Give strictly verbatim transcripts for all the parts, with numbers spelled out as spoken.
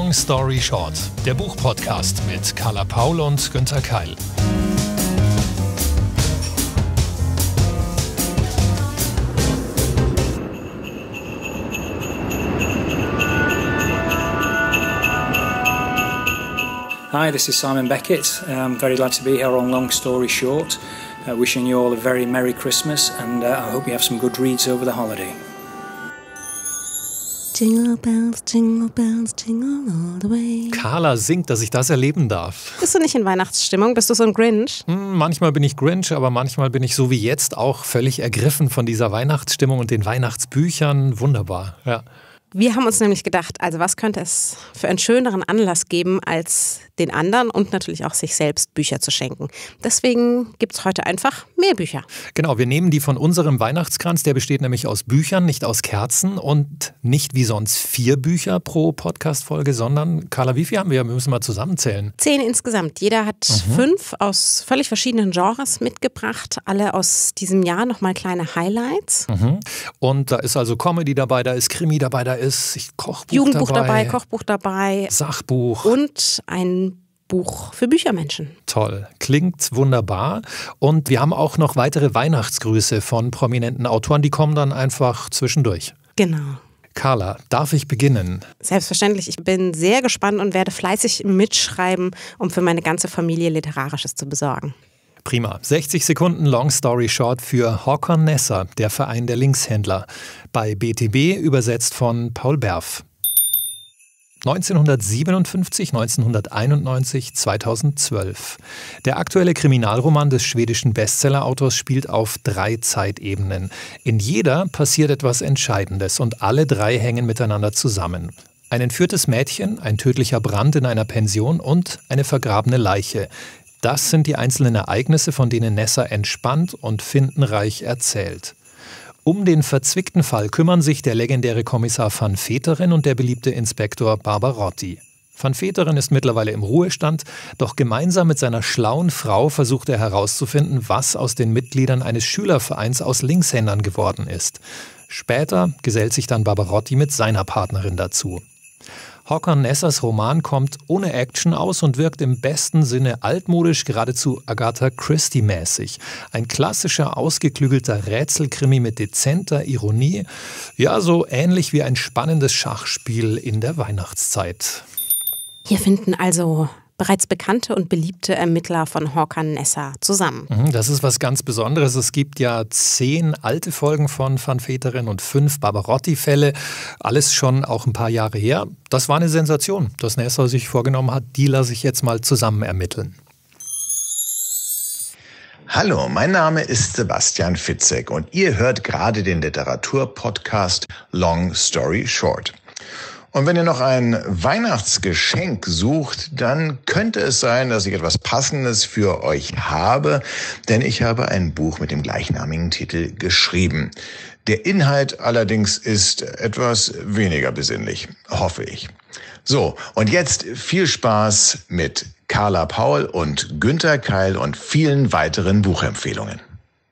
Long Story Short, der Buchpodcast mit Carla Paul und Günther Keil. Hi, this is Simon Beckett. I'm very glad to be here on Long Story Short. Uh, wishing you all a very Merry Christmas and uh, I hope you have some good reads over the holiday. Jingle bells, jingle bells, jingle all the way. Carla singt, dass ich das erleben darf. Bist du nicht in Weihnachtsstimmung? Bist du so ein Grinch? Hm, manchmal bin ich Grinch, aber manchmal bin ich so wie jetzt auch völlig ergriffen von dieser Weihnachtsstimmung und den Weihnachtsbüchern. Wunderbar, ja. Wir haben uns nämlich gedacht, also was könnte es für einen schöneren Anlass geben, als den anderen und natürlich auch sich selbst Bücher zu schenken. Deswegen gibt es heute einfach mehr Bücher. Genau, wir nehmen die von unserem Weihnachtskranz, der besteht nämlich aus Büchern, nicht aus Kerzen und nicht wie sonst vier Bücher pro Podcast-Folge, sondern, Carla, wie viel haben wir? Wir müssen mal zusammenzählen. Zehn insgesamt. Jeder hat Mhm. fünf aus völlig verschiedenen Genres mitgebracht, alle aus diesem Jahr nochmal kleine Highlights. Mhm. Und da ist also Comedy dabei, da ist Krimi dabei, da ist Kochbuch Jugendbuch dabei, dabei, Kochbuch dabei Sachbuch. und ein Buch für Büchermenschen. Toll, klingt wunderbar. Und wir haben auch noch weitere Weihnachtsgrüße von prominenten Autoren, die kommen dann einfach zwischendurch. Genau. Carla, darf ich beginnen? Selbstverständlich. Ich bin sehr gespannt und werde fleißig mitschreiben, um für meine ganze Familie Literarisches zu besorgen. Prima. sechzig Sekunden Long Story Short für Håkon Nesser, der Verein der Linkshändler. Bei B T B übersetzt von Paul Berf. neunzehnhundertsiebenundfünfzig, neunzehnhunderteinundneunzig, zweitausendzwölf. Der aktuelle Kriminalroman des schwedischen Bestseller-Autors spielt auf drei Zeitebenen. In jeder passiert etwas Entscheidendes und alle drei hängen miteinander zusammen. Ein entführtes Mädchen, ein tödlicher Brand in einer Pension und eine vergrabene Leiche. Das sind die einzelnen Ereignisse, von denen Nesser entspannt und findenreich erzählt. Um den verzwickten Fall kümmern sich der legendäre Kommissar van Veteren und der beliebte Inspektor Barbarotti. Van Veteren ist mittlerweile im Ruhestand, doch gemeinsam mit seiner schlauen Frau versucht er herauszufinden, was aus den Mitgliedern eines Schülervereins aus Linkshändern geworden ist. Später gesellt sich dann Barbarotti mit seiner Partnerin dazu. Håkon Nessers Roman kommt ohne Action aus und wirkt im besten Sinne altmodisch, geradezu Agatha Christie-mäßig. Ein klassischer, ausgeklügelter Rätselkrimi mit dezenter Ironie. Ja, so ähnlich wie ein spannendes Schachspiel in der Weihnachtszeit. Hier finden also bereits bekannte und beliebte Ermittler von Håkon Nesser zusammen. Das ist was ganz Besonderes. Es gibt ja zehn alte Folgen von Van Veteren und fünf Barbarotti-Fälle. Alles schon auch ein paar Jahre her. Das war eine Sensation, dass Nesser sich vorgenommen hat, die lasse ich jetzt mal zusammen ermitteln. Hallo, mein Name ist Sebastian Fitzek und ihr hört gerade den Literaturpodcast Long Story Short. Und wenn ihr noch ein Weihnachtsgeschenk sucht, dann könnte es sein, dass ich etwas Passendes für euch habe, denn ich habe ein Buch mit dem gleichnamigen Titel geschrieben. Der Inhalt allerdings ist etwas weniger besinnlich, hoffe ich. So, und jetzt viel Spaß mit Carla Paul und Günther Keil und vielen weiteren Buchempfehlungen.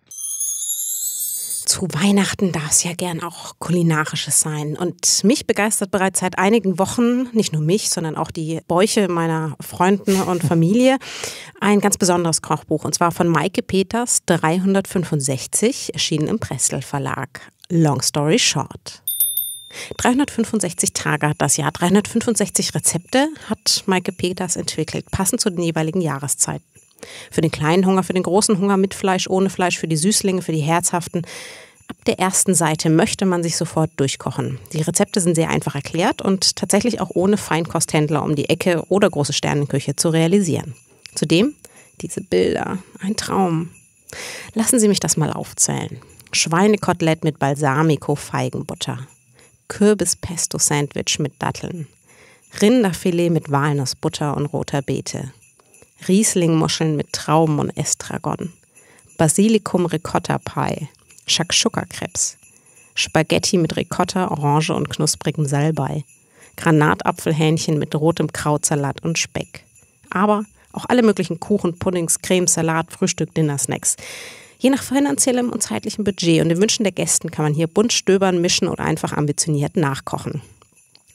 Zu Weihnachten darf es ja gern auch Kulinarisches sein. Und mich begeistert bereits seit einigen Wochen, nicht nur mich, sondern auch die Bäuche meiner Freunden und Familie, ein ganz besonderes Kochbuch. Und zwar von Maike Peters, dreihundertfünfundsechzig, erschienen im Prestel Verlag. Long Story Short. dreihundertfünfundsechzig Tage hat das Jahr, dreihundertfünfundsechzig Rezepte hat Maike Peters entwickelt, passend zu den jeweiligen Jahreszeiten. Für den kleinen Hunger, für den großen Hunger, mit Fleisch, ohne Fleisch, für die Süßlinge, für die Herzhaften. Ab der ersten Seite möchte man sich sofort durchkochen. Die Rezepte sind sehr einfach erklärt und tatsächlich auch ohne Feinkosthändler um die Ecke oder große Sternenküche zu realisieren. Zudem diese Bilder, ein Traum. Lassen Sie mich das mal aufzählen. Schweinekotelett mit Balsamico-Feigenbutter. Kürbis-Pesto-Sandwich mit Datteln. Rinderfilet mit Walnussbutter und roter Beete. Rieslingmuscheln mit Trauben und Estragon, Basilikum-Ricotta-Pie, Shakshuka-Krebs, Spaghetti mit Ricotta, Orange und knusprigem Salbei, Granatapfelhähnchen mit rotem Krautsalat und Speck. Aber auch alle möglichen Kuchen, Puddings, Cremes, Salat, Frühstück, Dinner-Snacks. Je nach finanziellem und zeitlichem Budget und den Wünschen der Gästen kann man hier bunt stöbern, mischen oder einfach ambitioniert nachkochen.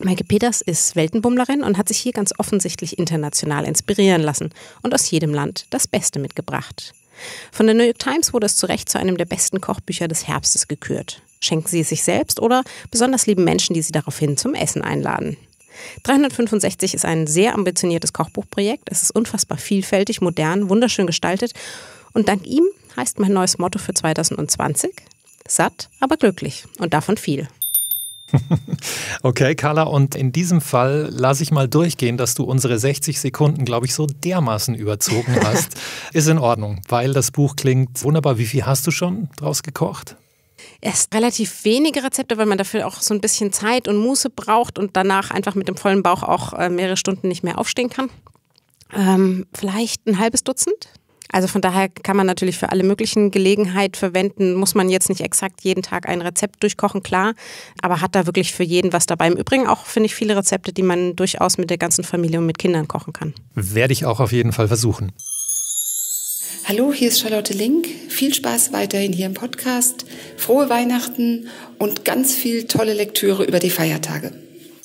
Maike Peters ist Weltenbummlerin und hat sich hier ganz offensichtlich international inspirieren lassen und aus jedem Land das Beste mitgebracht. Von der New York Times wurde es zu Recht zu einem der besten Kochbücher des Herbstes gekürt. Schenken Sie es sich selbst oder besonders lieben Menschen, die Sie daraufhin zum Essen einladen. dreihundertfünfundsechzig ist ein sehr ambitioniertes Kochbuchprojekt. Es ist unfassbar vielfältig, modern, wunderschön gestaltet. Und dank ihm heißt mein neues Motto für zweitausendzwanzig: satt, aber glücklich. Und davon viel. Okay, Carla, und in diesem Fall lasse ich mal durchgehen, dass du unsere sechzig Sekunden, glaube ich, so dermaßen überzogen hast. Ist in Ordnung, weil das Buch klingt wunderbar. Wie viel hast du schon draus gekocht? Erst relativ wenige Rezepte, weil man dafür auch so ein bisschen Zeit und Muße braucht und danach einfach mit dem vollen Bauch auch mehrere Stunden nicht mehr aufstehen kann. Ähm, vielleicht ein halbes Dutzend. Also von daher kann man natürlich für alle möglichen Gelegenheiten verwenden, muss man jetzt nicht exakt jeden Tag ein Rezept durchkochen, klar, aber hat da wirklich für jeden was dabei. Im Übrigen auch, finde ich, viele Rezepte, die man durchaus mit der ganzen Familie und mit Kindern kochen kann. Werde ich auch auf jeden Fall versuchen. Hallo, hier ist Charlotte Link. Viel Spaß weiterhin hier im Podcast. Frohe Weihnachten und ganz viel tolle Lektüre über die Feiertage.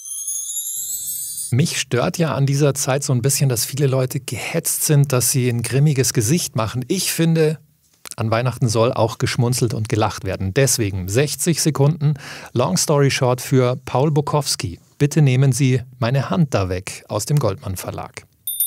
Mich stört ja an dieser Zeit so ein bisschen, dass viele Leute gehetzt sind, dass sie ein grimmiges Gesicht machen. Ich finde, an Weihnachten soll auch geschmunzelt und gelacht werden. Deswegen sechzig Sekunden Long Story Short für Paul Bukowski. Bitte nehmen Sie meine Hand da weg aus dem Goldmann Verlag.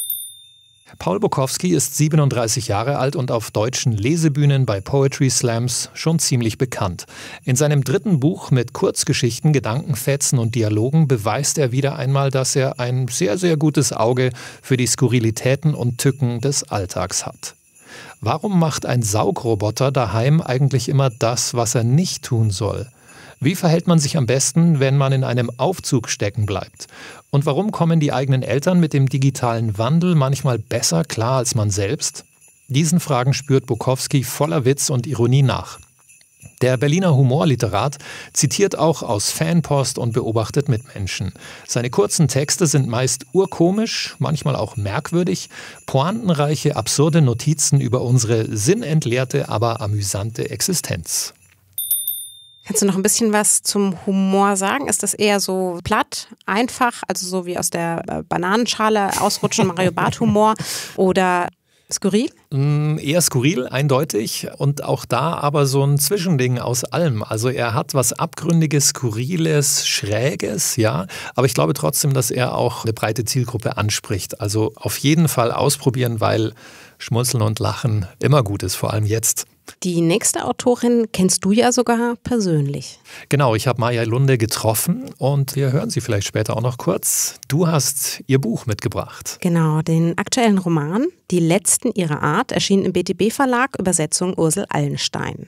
Paul Bukowski ist siebenunddreißig Jahre alt und auf deutschen Lesebühnen bei Poetry Slams schon ziemlich bekannt. In seinem dritten Buch mit Kurzgeschichten, Gedankenfetzen und Dialogen beweist er wieder einmal, dass er ein sehr, sehr gutes Auge für die Skurrilitäten und Tücken des Alltags hat. Warum macht ein Saugroboter daheim eigentlich immer das, was er nicht tun soll? Wie verhält man sich am besten, wenn man in einem Aufzug stecken bleibt? Und warum kommen die eigenen Eltern mit dem digitalen Wandel manchmal besser klar als man selbst? Diesen Fragen spürt Bukowski voller Witz und Ironie nach. Der Berliner Humorliterat zitiert auch aus Fanpost und beobachtet Mitmenschen. Seine kurzen Texte sind meist urkomisch, manchmal auch merkwürdig, pointenreiche, absurde Notizen über unsere sinnentleerte, aber amüsante Existenz. Kannst du noch ein bisschen was zum Humor sagen? Ist das eher so platt, einfach, also so wie aus der Bananenschale ausrutschen, Mario Barth Humor oder skurril? Mm, eher skurril, eindeutig. Und auch da aber so ein Zwischending aus allem. Also er hat was Abgründiges, Skurriles, Schräges, ja. Aber ich glaube trotzdem, dass er auch eine breite Zielgruppe anspricht. Also auf jeden Fall ausprobieren, weil Schmunzeln und Lachen immer gut ist, vor allem jetzt. Die nächste Autorin kennst du ja sogar persönlich. Genau, ich habe Maya Lunde getroffen und wir hören sie vielleicht später auch noch kurz. Du hast ihr Buch mitgebracht. Genau, den aktuellen Roman Die Letzten ihrer Art erschien im B T B-Verlag, Übersetzung Ursel Allenstein.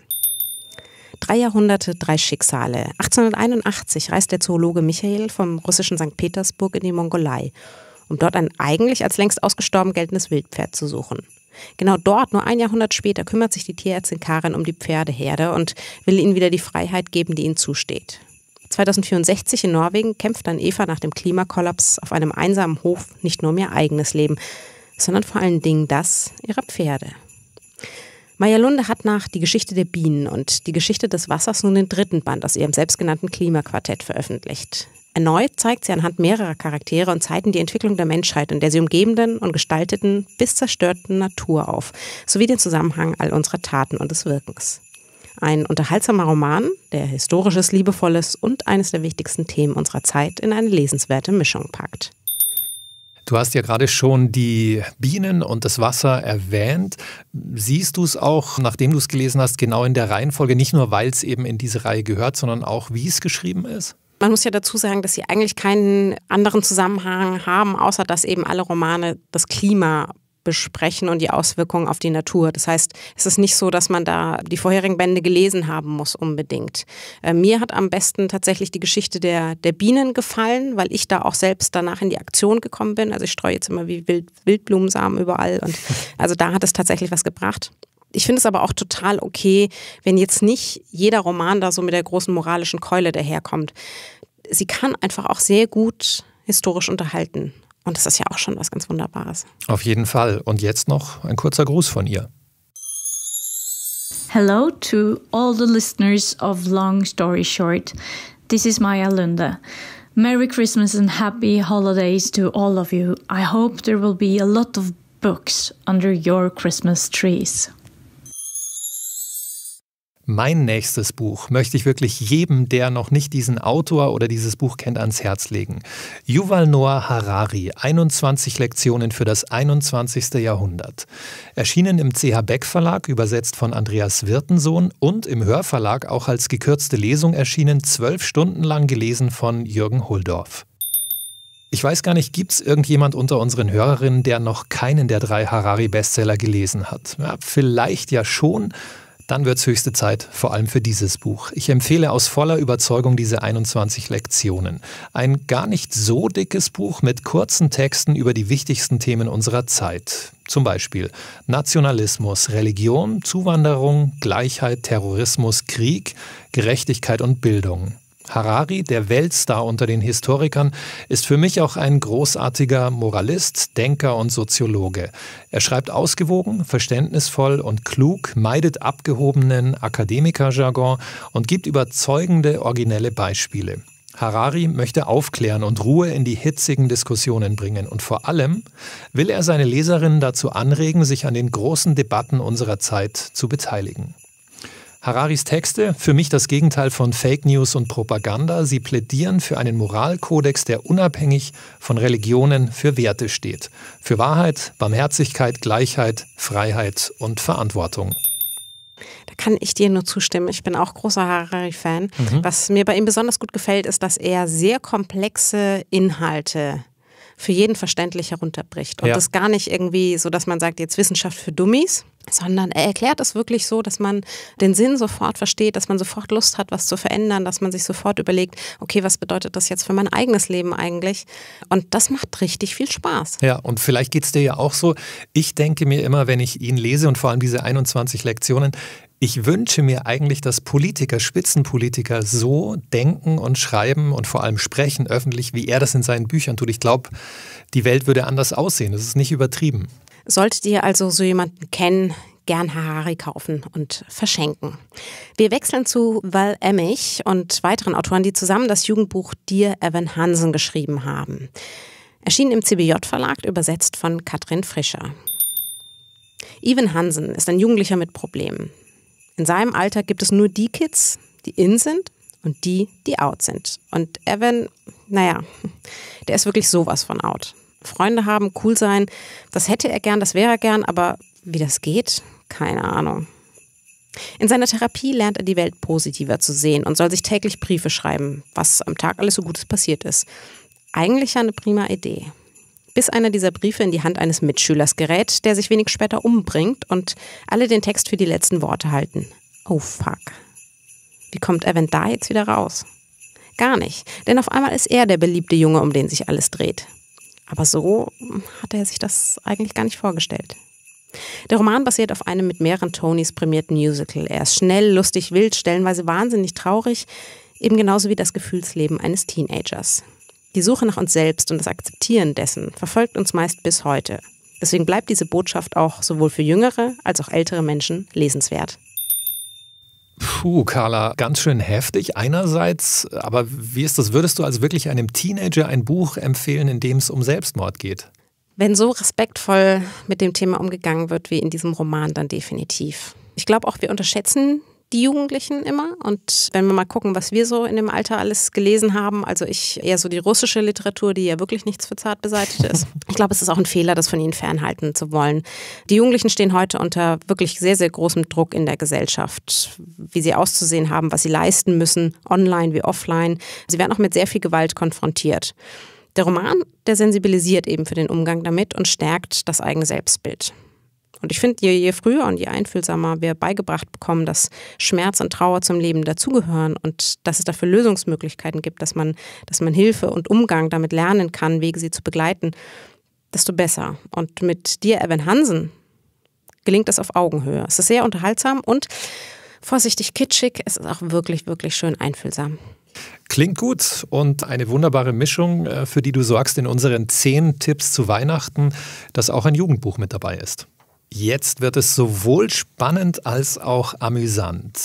Drei Jahrhunderte, drei Schicksale. achtzehnhunderteinundachtzig reist der Zoologe Michael vom russischen Sankt Petersburg in die Mongolei, um dort ein eigentlich als längst ausgestorben geltendes Wildpferd zu suchen. Genau dort, nur ein Jahrhundert später, kümmert sich die Tierärztin Karin um die Pferdeherde und will ihnen wieder die Freiheit geben, die ihnen zusteht. zweitausendvierundsechzig in Norwegen kämpft dann Eva nach dem Klimakollaps auf einem einsamen Hof nicht nur um ihr eigenes Leben, sondern vor allen Dingen das ihrer Pferde. Maya Lunde hat nach Die Geschichte der Bienen und Die Geschichte des Wassers nun den dritten Band aus ihrem selbstgenannten Klimaquartett veröffentlicht. Erneut zeigt sie anhand mehrerer Charaktere und Zeiten die Entwicklung der Menschheit in der sie umgebenden und gestalteten bis zerstörten Natur auf, sowie den Zusammenhang all unserer Taten und des Wirkens. Ein unterhaltsamer Roman, der Historisches, Liebevolles und eines der wichtigsten Themen unserer Zeit in eine lesenswerte Mischung packt. Du hast ja gerade schon die Bienen und das Wasser erwähnt. Siehst du es auch, nachdem du es gelesen hast, genau in der Reihenfolge, nicht nur, weil es eben in diese Reihe gehört, sondern auch, wie es geschrieben ist? Man muss ja dazu sagen, dass sie eigentlich keinen anderen Zusammenhang haben, außer dass eben alle Romane das Klima besprechen und die Auswirkungen auf die Natur. Das heißt, es ist nicht so, dass man da die vorherigen Bände gelesen haben muss unbedingt. Äh, mir hat am besten tatsächlich die Geschichte der, der Bienen gefallen, weil ich da auch selbst danach in die Aktion gekommen bin. Also ich streue jetzt immer wie Wild, Wildblumensamen überall und also da hat es tatsächlich was gebracht. Ich finde es aber auch total okay, wenn jetzt nicht jeder Roman da so mit der großen moralischen Keule daherkommt. Sie kann einfach auch sehr gut historisch unterhalten. Und das ist ja auch schon was ganz Wunderbares. Auf jeden Fall. Und jetzt noch ein kurzer Gruß von ihr. Hello to all the listeners of Long Story Short. This is Maya Lunde. Merry Christmas and happy holidays to all of you. I hope there will be a lot of books under your Christmas trees. Mein nächstes Buch möchte ich wirklich jedem, der noch nicht diesen Autor oder dieses Buch kennt, ans Herz legen. Yuval Noah Harari, einundzwanzig Lektionen für das einundzwanzigste Jahrhundert. Erschienen im C H Beck Verlag, übersetzt von Andreas Wirtensohn und im Hörverlag auch als gekürzte Lesung erschienen, zwölf Stunden lang gelesen von Jürgen Hulldorf. Ich weiß gar nicht, gibt es irgendjemand unter unseren Hörerinnen, der noch keinen der drei Harari-Bestseller gelesen hat? Ja, vielleicht ja schon. Dann wird es höchste Zeit, vor allem für dieses Buch. Ich empfehle aus voller Überzeugung diese einundzwanzig Lektionen. Ein gar nicht so dickes Buch mit kurzen Texten über die wichtigsten Themen unserer Zeit. Zum Beispiel Nationalismus, Religion, Zuwanderung, Gleichheit, Terrorismus, Krieg, Gerechtigkeit und Bildung. Harari, der Weltstar unter den Historikern, ist für mich auch ein großartiger Moralist, Denker und Soziologe. Er schreibt ausgewogen, verständnisvoll und klug, meidet abgehobenen Akademikerjargon und gibt überzeugende, originelle Beispiele. Harari möchte aufklären und Ruhe in die hitzigen Diskussionen bringen. Und vor allem will er seine Leserinnen dazu anregen, sich an den großen Debatten unserer Zeit zu beteiligen. Hararis Texte, für mich das Gegenteil von Fake News und Propaganda. Sie plädieren für einen Moralkodex, der unabhängig von Religionen für Werte steht. Für Wahrheit, Barmherzigkeit, Gleichheit, Freiheit und Verantwortung. Da kann ich dir nur zustimmen. Ich bin auch großer Harari-Fan. Mhm. Was mir bei ihm besonders gut gefällt, ist, dass er sehr komplexe Inhalte für jeden verständlich herunterbricht. Und ja. das gar nicht irgendwie so, dass man sagt, jetzt Wissenschaft für Dummies, sondern er erklärt es wirklich so, dass man den Sinn sofort versteht, dass man sofort Lust hat, was zu verändern, dass man sich sofort überlegt, okay, was bedeutet das jetzt für mein eigenes Leben eigentlich? Und das macht richtig viel Spaß. Ja, und vielleicht geht es dir ja auch so. Ich denke mir immer, wenn ich ihn lese und vor allem diese einundzwanzig Lektionen, ich wünsche mir eigentlich, dass Politiker, Spitzenpolitiker so denken und schreiben und vor allem sprechen öffentlich, wie er das in seinen Büchern tut. Ich glaube, die Welt würde anders aussehen. Das ist nicht übertrieben. Solltet ihr also so jemanden kennen, gern Harari kaufen und verschenken. Wir wechseln zu Val Emmich und weiteren Autoren, die zusammen das Jugendbuch Dear Evan Hansen geschrieben haben. Erschienen im C B J-Verlag, übersetzt von Katrin Frischer. Evan Hansen ist ein Jugendlicher mit Problemen. In seinem Alter gibt es nur die Kids, die in sind und die, die out sind. Und Evan, naja, der ist wirklich sowas von out. Freunde haben, cool sein, das hätte er gern, das wäre er gern, aber wie das geht, keine Ahnung. In seiner Therapie lernt er die Welt positiver zu sehen und soll sich täglich Briefe schreiben, was am Tag alles so Gutes passiert ist. Eigentlich ja eine prima Idee. Bis einer dieser Briefe in die Hand eines Mitschülers gerät, der sich wenig später umbringt und alle den Text für die letzten Worte halten. Oh fuck. Wie kommt Evan da jetzt wieder raus? Gar nicht, denn auf einmal ist er der beliebte Junge, um den sich alles dreht. Aber so hat er sich das eigentlich gar nicht vorgestellt. Der Roman basiert auf einem mit mehreren Tonys prämierten Musical. Er ist schnell, lustig, wild, stellenweise wahnsinnig traurig, eben genauso wie das Gefühlsleben eines Teenagers. Die Suche nach uns selbst und das Akzeptieren dessen verfolgt uns meist bis heute. Deswegen bleibt diese Botschaft auch sowohl für jüngere als auch ältere Menschen lesenswert. Puh, Carla, ganz schön heftig einerseits, aber wie ist das? Würdest du also wirklich einem Teenager ein Buch empfehlen, in dem es um Selbstmord geht? Wenn so respektvoll mit dem Thema umgegangen wird wie in diesem Roman, dann definitiv. Ich glaube auch, wir unterschätzen die Jugendlichen immer. Und wenn wir mal gucken, was wir so in dem Alter alles gelesen haben, also ich eher so die russische Literatur, die ja wirklich nichts für zart beseitigt ist. Ich glaube, es ist auch ein Fehler, das von ihnen fernhalten zu wollen. Die Jugendlichen stehen heute unter wirklich sehr, sehr großem Druck in der Gesellschaft, wie sie auszusehen haben, was sie leisten müssen, online wie offline. Sie werden auch mit sehr viel Gewalt konfrontiert. Der Roman, der sensibilisiert eben für den Umgang damit und stärkt das eigene Selbstbild. Und ich finde, je, je früher und je einfühlsamer wir beigebracht bekommen, dass Schmerz und Trauer zum Leben dazugehören und dass es dafür Lösungsmöglichkeiten gibt, dass man, dass man Hilfe und Umgang damit lernen kann, Wege sie zu begleiten, desto besser. Und mit Dear Evan Hansen gelingt es auf Augenhöhe. Es ist sehr unterhaltsam und vorsichtig kitschig. Es ist auch wirklich, wirklich schön einfühlsam. Klingt gut und eine wunderbare Mischung, für die du sorgst in unseren zehn Tipps zu Weihnachten, dass auch ein Jugendbuch mit dabei ist. Jetzt wird es sowohl spannend als auch amüsant.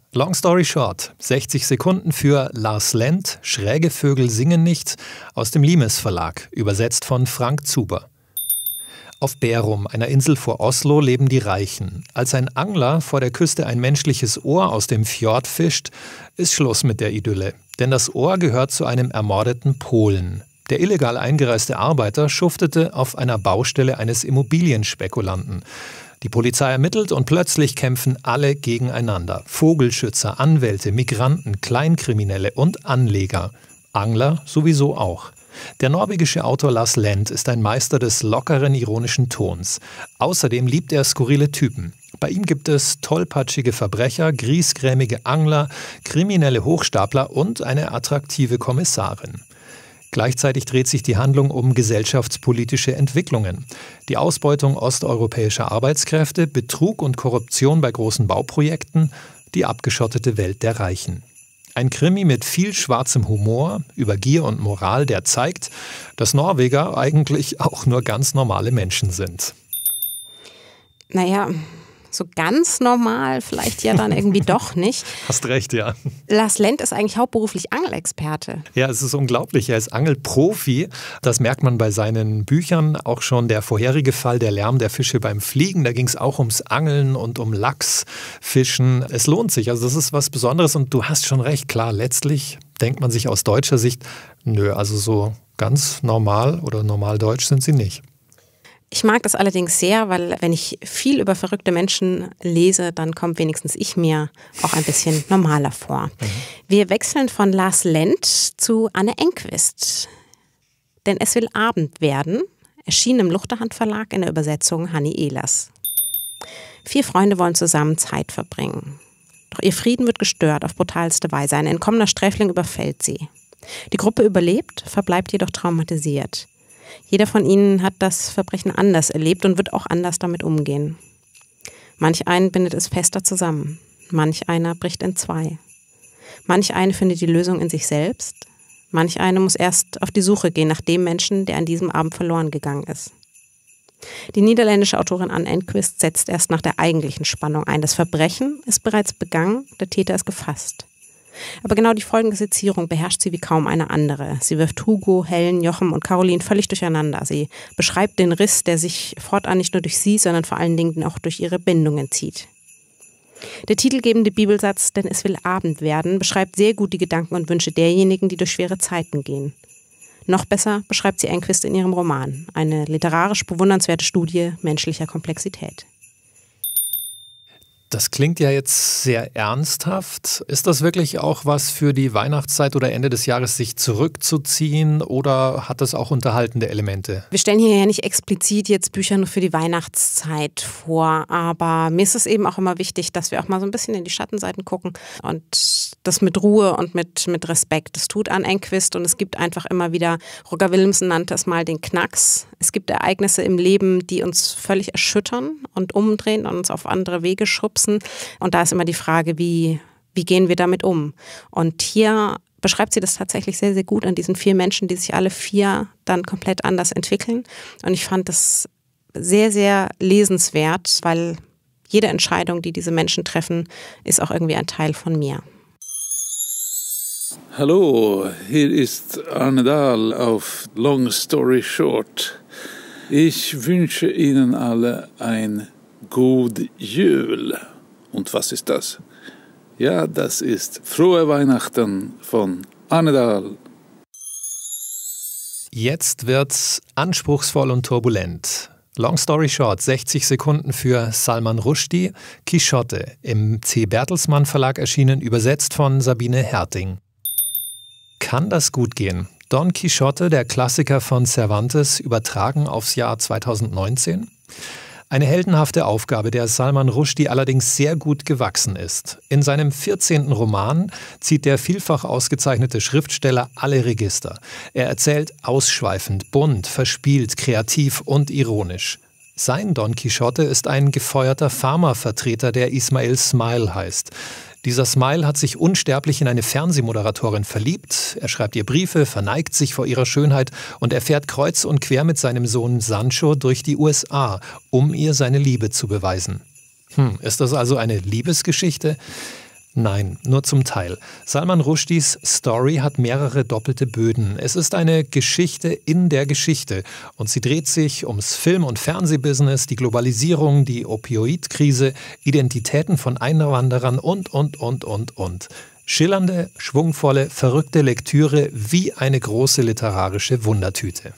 Long story short, sechzig Sekunden für Lars Lent, Schräge Vögel singen nicht, aus dem Limes Verlag, übersetzt von Frank Zuber. Auf Bærum, einer Insel vor Oslo, leben die Reichen. Als ein Angler vor der Küste ein menschliches Ohr aus dem Fjord fischt, ist Schluss mit der Idylle. Denn das Ohr gehört zu einem ermordeten Polen. Der illegal eingereiste Arbeiter schuftete auf einer Baustelle eines Immobilienspekulanten. Die Polizei ermittelt und plötzlich kämpfen alle gegeneinander. Vogelschützer, Anwälte, Migranten, Kleinkriminelle und Anleger. Angler sowieso auch. Der norwegische Autor Lars Lent ist ein Meister des lockeren, ironischen Tons. Außerdem liebt er skurrile Typen. Bei ihm gibt es tollpatschige Verbrecher, griesgrämige Angler, kriminelle Hochstapler und eine attraktive Kommissarin. Gleichzeitig dreht sich die Handlung um gesellschaftspolitische Entwicklungen. Die Ausbeutung osteuropäischer Arbeitskräfte, Betrug und Korruption bei großen Bauprojekten, die abgeschottete Welt der Reichen. Ein Krimi mit viel schwarzem Humor über Gier und Moral, der zeigt, dass Norweger eigentlich auch nur ganz normale Menschen sind. Naja, so ganz normal vielleicht ja dann irgendwie doch nicht. Hast recht, ja. Lars Lent ist eigentlich hauptberuflich Angelexperte. Ja, es ist unglaublich. Er ist Angelprofi. Das merkt man bei seinen Büchern. Auch schon der vorherige Fall, der Lärm der Fische beim Fliegen. Da ging es auch ums Angeln und um Lachsfischen. Es lohnt sich. Also das ist was Besonderes und du hast schon recht. Klar, letztlich denkt man sich aus deutscher Sicht, nö, also so ganz normal oder normal deutsch sind sie nicht. Ich mag das allerdings sehr, weil wenn ich viel über verrückte Menschen lese, dann kommt wenigstens ich mir auch ein bisschen normaler vor. Mhm. Wir wechseln von Lars Lent zu Anne Enquist. Denn es will Abend werden, erschien im Luchterhand Verlag in der Übersetzung Hanni Ehlers. Vier Freunde wollen zusammen Zeit verbringen. Doch ihr Frieden wird gestört auf brutalste Weise. Ein entkommener Sträfling überfällt sie. Die Gruppe überlebt, verbleibt jedoch traumatisiert. Jeder von ihnen hat das Verbrechen anders erlebt und wird auch anders damit umgehen. Manch einen bindet es fester zusammen, manch einer bricht in zwei. Manch eine findet die Lösung in sich selbst, manch eine muss erst auf die Suche gehen nach dem Menschen, der an diesem Abend verloren gegangen ist. Die niederländische Autorin Anne Enquist setzt erst nach der eigentlichen Spannung ein. Das Verbrechen ist bereits begangen, der Täter ist gefasst. Aber genau die Folgensetzierung beherrscht sie wie kaum eine andere. Sie wirft Hugo, Helen, Jochem und Caroline völlig durcheinander. Sie beschreibt den Riss, der sich fortan nicht nur durch sie, sondern vor allen Dingen auch durch ihre Bindungen zieht. Der titelgebende Bibelsatz, denn es will Abend werden, beschreibt sehr gut die Gedanken und Wünsche derjenigen, die durch schwere Zeiten gehen. Noch besser beschreibt sie Enquist in ihrem Roman, eine literarisch bewundernswerte Studie menschlicher Komplexität. Das klingt ja jetzt sehr ernsthaft. Ist das wirklich auch was für die Weihnachtszeit oder Ende des Jahres, sich zurückzuziehen, oder hat das auch unterhaltende Elemente? Wir stellen hier ja nicht explizit jetzt Bücher nur für die Weihnachtszeit vor, aber mir ist es eben auch immer wichtig, dass wir auch mal so ein bisschen in die Schattenseiten gucken und das mit Ruhe und mit, mit Respekt. Das tut Anne Enquist und es gibt einfach immer wieder, Roger Willemsen nannte es mal den Knacks. Es gibt Ereignisse im Leben, die uns völlig erschüttern und umdrehen und uns auf andere Wege schubsen. Und da ist immer die Frage, wie, wie gehen wir damit um? Und hier beschreibt sie das tatsächlich sehr, sehr gut an diesen vier Menschen, die sich alle vier dann komplett anders entwickeln. Und ich fand das sehr, sehr lesenswert, weil jede Entscheidung, die diese Menschen treffen, ist auch irgendwie ein Teil von mir. Hallo, hier ist Arne Dahl auf Long Story Short. Ich wünsche Ihnen alle ein God Jul. Und was ist das? Ja, das ist Frohe Weihnachten von Arne Dahl. Jetzt wird's anspruchsvoll und turbulent. Long story short, sechzig Sekunden für Salman Rushdie, Quixote, im C. Bertelsmann Verlag erschienen, übersetzt von Sabine Herting. Kann das gut gehen? Don Quixote, der Klassiker von Cervantes, übertragen aufs Jahr zweitausendneunzehn? Eine heldenhafte Aufgabe, der Salman Rushdie allerdings sehr gut gewachsen ist. In seinem vierzehnten Roman zieht der vielfach ausgezeichnete Schriftsteller alle Register. Er erzählt ausschweifend, bunt, verspielt, kreativ und ironisch. Sein Don Quixote ist ein gefeuerter Pharmavertreter, der Ismail Smile heißt. Dieser Smile hat sich unsterblich in eine Fernsehmoderatorin verliebt. Er schreibt ihr Briefe, verneigt sich vor ihrer Schönheit und er fährt kreuz und quer mit seinem Sohn Sancho durch die U S A, um ihr seine Liebe zu beweisen. Hm, ist das also eine Liebesgeschichte? Nein, nur zum Teil. Salman Rushdies Story hat mehrere doppelte Böden. Es ist eine Geschichte in der Geschichte und sie dreht sich ums Film- und Fernsehbusiness, die Globalisierung, die Opioidkrise, Identitäten von Einwanderern und, und, und, und, und. Schillernde, schwungvolle, verrückte Lektüre wie eine große literarische Wundertüte.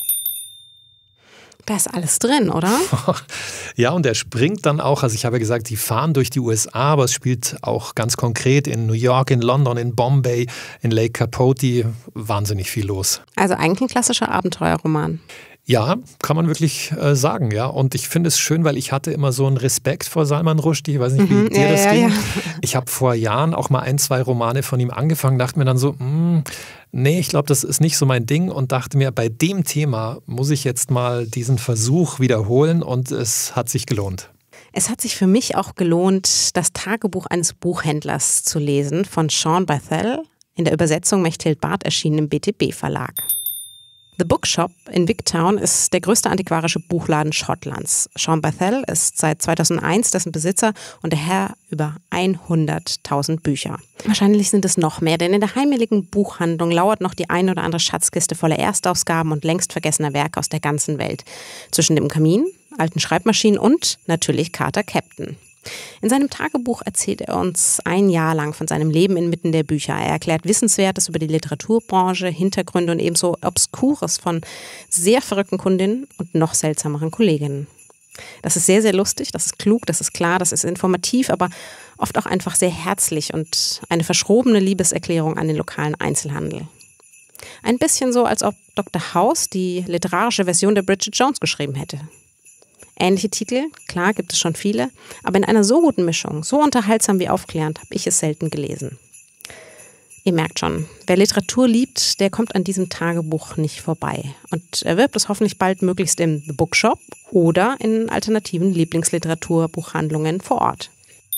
Da ist alles drin, oder? Ja, und er springt dann auch, also ich habe ja gesagt, die fahren durch die U S A, aber es spielt auch ganz konkret in New York, in London, in Bombay, in Lake Capote, wahnsinnig viel los. Also eigentlich ein klassischer Abenteuerroman. Ja, kann man wirklich äh, sagen, ja. Und ich finde es schön, weil ich hatte immer so einen Respekt vor Salman Rushdie. Ich weiß nicht, wie mhm, dir ja, das ja, ging. Ja. Ich habe vor Jahren auch mal ein, zwei Romane von ihm angefangen, dachte mir dann so, mh, nee, ich glaube, das ist nicht so mein Ding und dachte mir, bei dem Thema muss ich jetzt mal diesen Versuch wiederholen und es hat sich gelohnt. Es hat sich für mich auch gelohnt, das Tagebuch eines Buchhändlers zu lesen von Sean Bethel, in der Übersetzung Mechthild Barth, erschienen im B T B-Verlag. The Bookshop in Wigtown ist der größte antiquarische Buchladen Schottlands. Sean Bethel ist seit zweitausendeins dessen Besitzer und der Herr über hunderttausend Bücher. Wahrscheinlich sind es noch mehr, denn in der heimeligen Buchhandlung lauert noch die ein oder andere Schatzkiste voller Erstausgaben und längst vergessener Werke aus der ganzen Welt. Zwischen dem Kamin, alten Schreibmaschinen und natürlich Carter Captain. In seinem Tagebuch erzählt er uns ein Jahr lang von seinem Leben inmitten der Bücher. Er erklärt Wissenswertes über die Literaturbranche, Hintergründe und ebenso Obskures von sehr verrückten Kundinnen und noch seltsameren Kolleginnen. Das ist sehr, sehr lustig, das ist klug, das ist klar, das ist informativ, aber oft auch einfach sehr herzlich und eine verschrobene Liebeserklärung an den lokalen Einzelhandel. Ein bisschen so, als ob Doktor House die literarische Version der Bridget Jones geschrieben hätte. Ähnliche Titel, klar, gibt es schon viele, aber in einer so guten Mischung, so unterhaltsam wie aufklärend, habe ich es selten gelesen. Ihr merkt schon, wer Literatur liebt, der kommt an diesem Tagebuch nicht vorbei und erwirbt es hoffentlich bald möglichst im The Bookshop oder in alternativen Lieblingsliteraturbuchhandlungen vor Ort.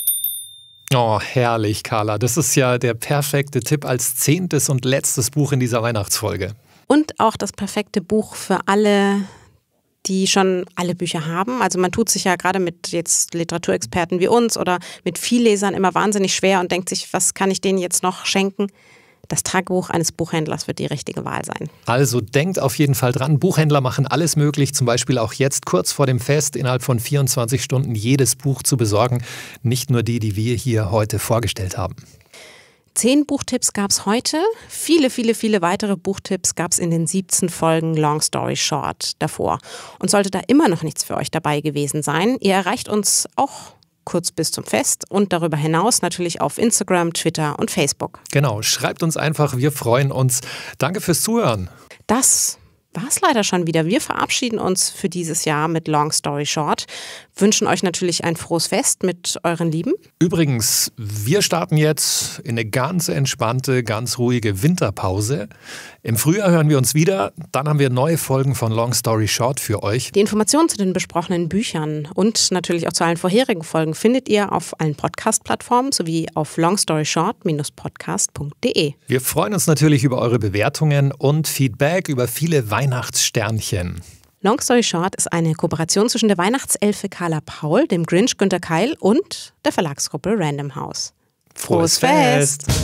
Oh, herrlich, Carla. Das ist ja der perfekte Tipp als zehntes und letztes Buch in dieser Weihnachtsfolge. Und auch das perfekte Buch für alle, die schon alle Bücher haben. Also man tut sich ja gerade mit jetzt Literaturexperten wie uns oder mit Viellesern immer wahnsinnig schwer und denkt sich, was kann ich denen jetzt noch schenken? Das Tagebuch eines Buchhändlers wird die richtige Wahl sein. Also denkt auf jeden Fall dran, Buchhändler machen alles möglich, zum Beispiel auch jetzt kurz vor dem Fest innerhalb von vierundzwanzig Stunden jedes Buch zu besorgen. Nicht nur die, die wir hier heute vorgestellt haben. Zehn Buchtipps gab es heute. Viele, viele, viele weitere Buchtipps gab es in den siebzehn Folgen Long Story Short davor. Und sollte da immer noch nichts für euch dabei gewesen sein, ihr erreicht uns auch kurz bis zum Fest und darüber hinaus natürlich auf Instagram, Twitter und Facebook. Genau, schreibt uns einfach, wir freuen uns. Danke fürs Zuhören. Das war es leider schon wieder. Wir verabschieden uns für dieses Jahr mit Long Story Short. Wünschen euch natürlich ein frohes Fest mit euren Lieben. Übrigens, wir starten jetzt in eine ganz entspannte, ganz ruhige Winterpause. Im Frühjahr hören wir uns wieder. Dann haben wir neue Folgen von Long Story Short für euch. Die Informationen zu den besprochenen Büchern und natürlich auch zu allen vorherigen Folgen findet ihr auf allen Podcast-Plattformen sowie auf longstoryshort Bindestrich podcast Punkt de. Wir freuen uns natürlich über eure Bewertungen und Feedback, über viele Weihnachtssternchen. Long Story Short ist eine Kooperation zwischen der Weihnachtselfe Carla Paul, dem Grinch Günter Keil und der Verlagsgruppe Random House. Frohes, Frohes Fest! Fest.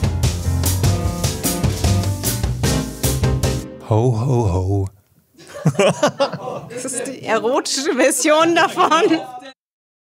Ho, ho, ho. Das ist die erotische Version davon.